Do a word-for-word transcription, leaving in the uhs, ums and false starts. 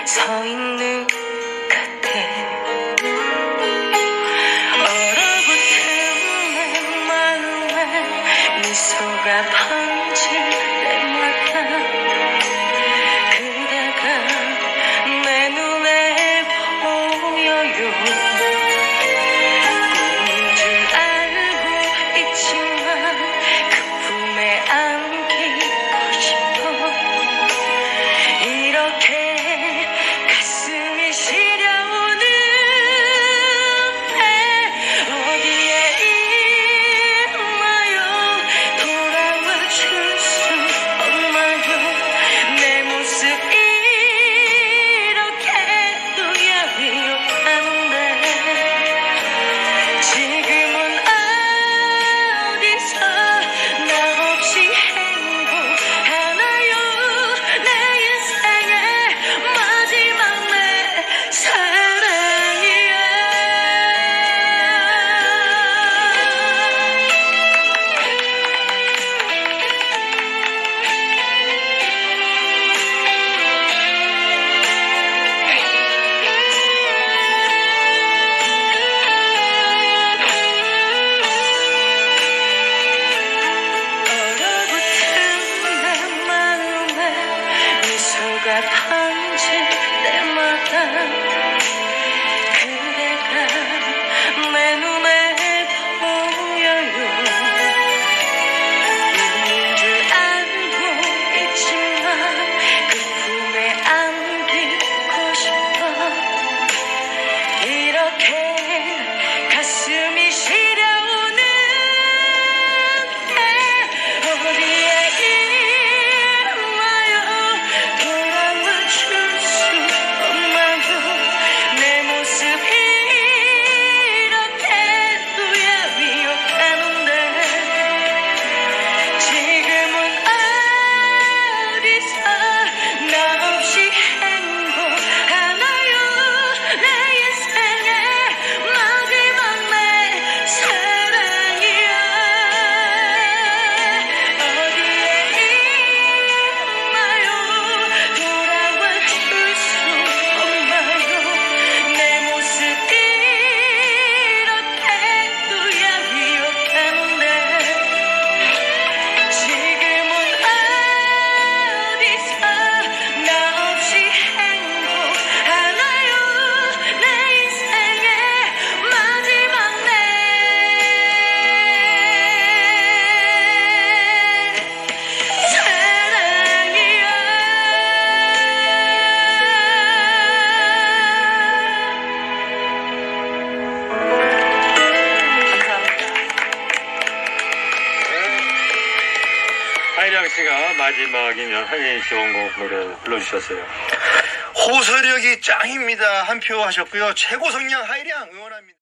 서 있는 곁에 얼어붙은 내 마음에 미소가 번질 때마다 그대가 내 눈에 보여요. 꿈인 줄 알고 있지만 그 품에 안기고 싶어. 이렇게 가슴이 시려오는 해 어디에 있나요? 돌아와 줄 수 없나요? 내 모습 이렇게도 야위욕하는데 지금은 어디서 나 없이 행복하나요? 내 인생의 마지막 내 사랑이야. 얼어붙은 내 마음에 미소가 번질 때마다 그대가 내 눈에 보여요. 꿈인 줄 알고 있지만 그 품에 안기고 싶어. 이렇게 가슴이 시려오는 해 어디에 있나요? 돌아와 줄 수 없나요? 내 모습 이렇게도 야위욕하는데 지금은 어디서 나 없이 행복하나요? 내 인생의 마지막 내 사랑이야. 어디에 있나요? 돌아와 줄 수 없나요? 내 모습 이렇게도 야위욕하는데 지금은 어디서 나 없이 행복하나요? 내 인생의 마지막 내 사랑이야. 하이량 씨가 마지막이면 하이린 씨 원곡 노래 불러주셨어요. 호소력이 짱입니다. 한 표 하셨고요. 최고 성량 하이량 응원합니다.